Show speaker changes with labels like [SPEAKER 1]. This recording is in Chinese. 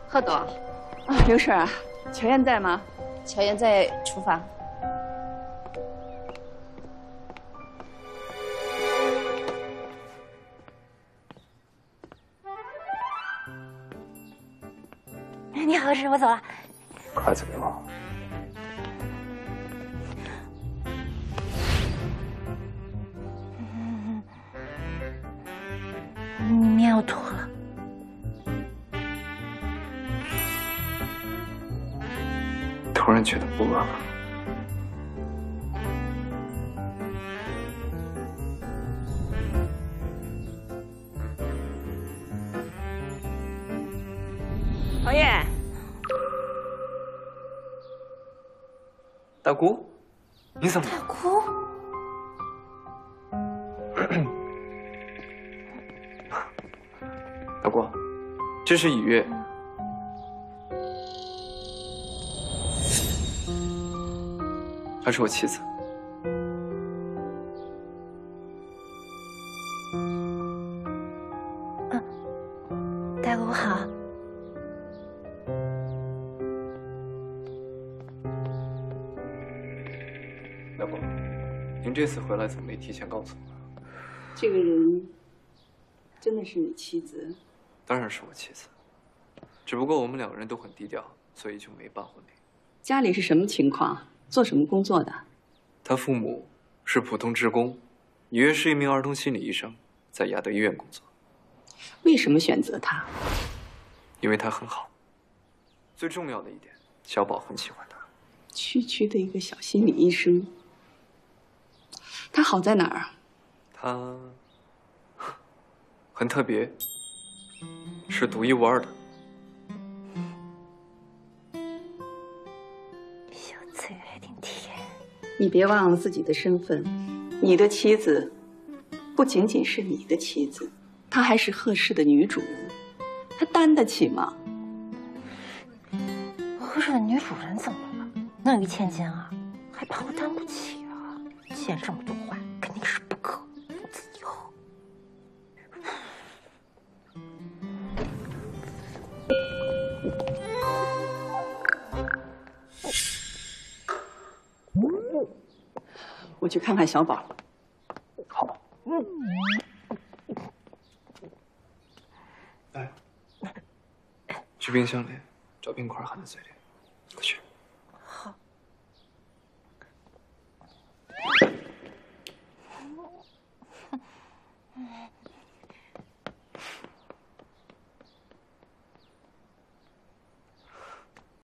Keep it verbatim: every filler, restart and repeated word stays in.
[SPEAKER 1] 贺朵，
[SPEAKER 2] 啊，刘婶啊，乔燕在吗？
[SPEAKER 1] 乔燕在厨房。
[SPEAKER 3] 你好，师，我走了。
[SPEAKER 4] 筷子给我。
[SPEAKER 3] 嗯，面要吐了。
[SPEAKER 4] 突然觉得不饿了。
[SPEAKER 2] 王爷，
[SPEAKER 4] 大姑，你怎么？
[SPEAKER 3] 大姑，
[SPEAKER 4] 大姑，这是以月。 她是我妻子。
[SPEAKER 3] 嗯，大姑好。
[SPEAKER 4] 大姑，您这次回来怎么没提前告诉我？
[SPEAKER 2] 这个人真的是你妻子？
[SPEAKER 4] 当然是我妻子，只不过我们两个人都很低调，所以就没办婚礼。
[SPEAKER 2] 家里是什么情况？ 做什么工作的？
[SPEAKER 4] 他父母是普通职工，以月是一名儿童心理医生，在雅德医院工作。
[SPEAKER 2] 为什么选择他？
[SPEAKER 4] 因为他很好。最重要的一点，小宝很喜欢他。
[SPEAKER 2] 区区的一个小心理医生，他好在哪儿啊？
[SPEAKER 4] 他很特别，是独一无二的。
[SPEAKER 2] 你别忘了自己的身份，你的妻子不仅仅是你的妻子，她还是贺氏的女主人，她担得起吗？
[SPEAKER 3] 贺氏的女主人怎么了？那一千金啊，还怕我担不起啊？见这么多话，肯定是不可。自己喝。
[SPEAKER 2] 我去看看小宝。
[SPEAKER 4] 好。嗯。来，去冰箱里找冰块含在嘴里。